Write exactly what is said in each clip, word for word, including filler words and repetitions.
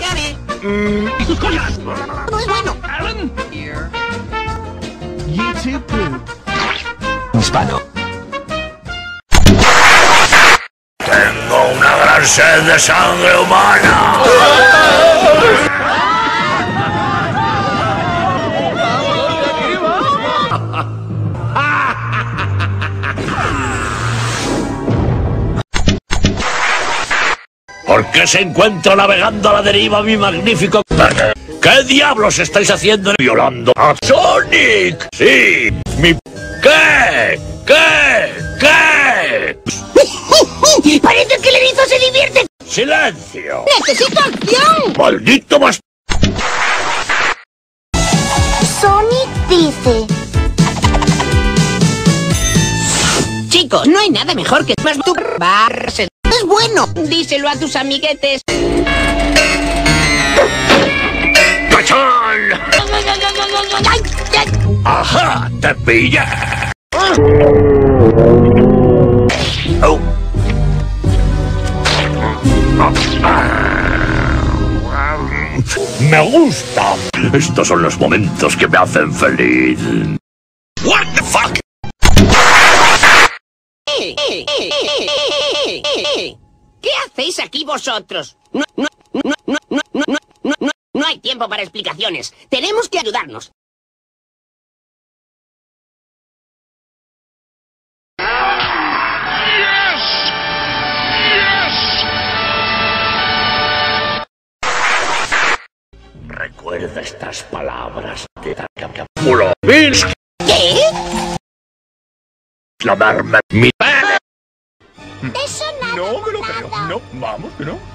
Gary. Mm, ¿y sus collas? No es bueno. Alan. Here. YouTube poop. Hispano. Tengo una gran sed de sangre humana. ¿Por qué se encuentra navegando a la deriva mi magnífico? ¿Qué diablos estáis haciendo violando a Sonic? Sí, mi... ¿Qué? ¿Qué? ¿Qué? Parece que el erizo se divierte. ¡Silencio! ¡Necesito acción! ¡Maldito más! Sonic dice... Chicos, no hay nada mejor que más tu barse. Es bueno. Díselo a tus amiguetes. ¡Cachón! ¡Ay, ay! ¡Ajá! ¡Te pillé! Oh. Me gusta. Estos son los momentos que me hacen feliz. What the fuck? ¿Qué hacéis aquí vosotros? No, no, no, no, no, no, no, no, no, no hay tiempo para explicaciones. Tenemos que ayudarnos. Recuerda estas palabras de Takamuro. Bilsk. ¿Qué? Lavarme mi pene. Eso nada. No me lo creo. No, vamos, que no.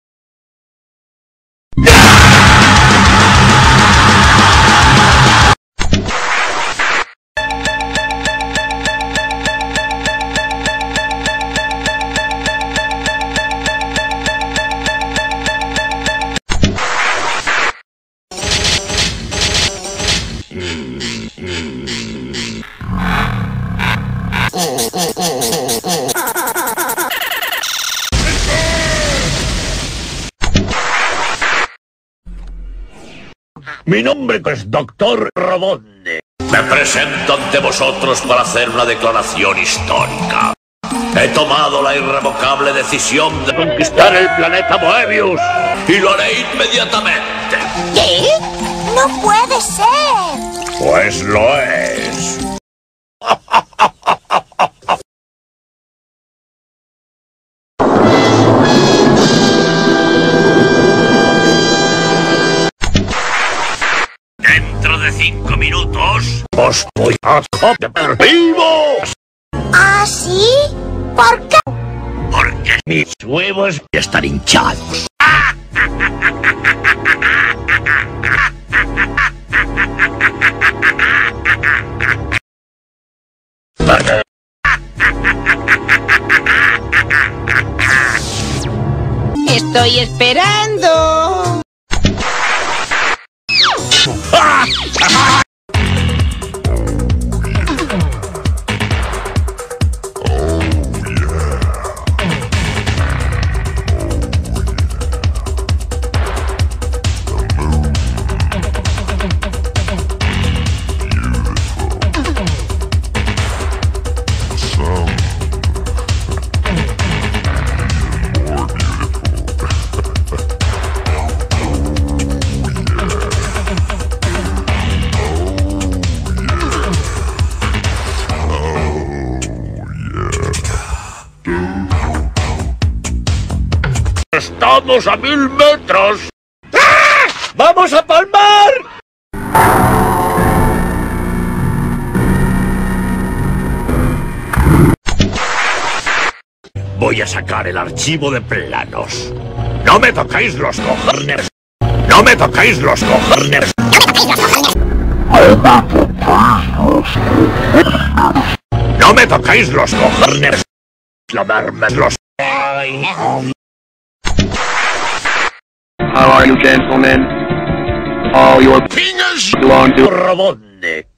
Mi nombre es Doctor Robotnik. Me presento ante vosotros para hacer una declaración histórica. He tomado la irrevocable decisión de conquistar el planeta Moebius y lo haré inmediatamente. ¿Qué? No puede ser. Pues lo es. Dentro de cinco minutos os voy a comer vivos. ¿Ah, sí? ¿Por qué? Porque mis huevos ya están hinchados. Estoy esperando. Estamos a mil metros. ¡Ah! ¡Vamos a palmar! Voy a sacar el archivo de planos. No me tocáis los cojones. No me tocáis los cojones. No me tocáis los cojones. Lavarme los... How are you, gentlemen? All your Fingers belong to Robotnik.